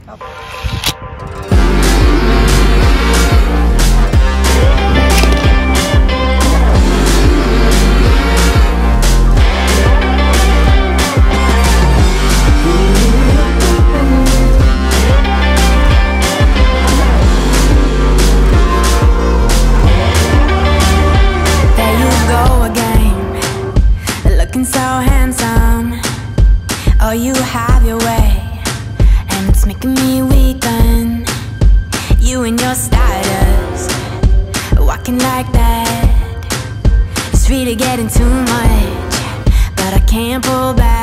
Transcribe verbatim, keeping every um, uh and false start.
So handsome, oh you have your way, and it's making me weaken. You and your status, walking like that. It's really getting too much, but I can't pull back.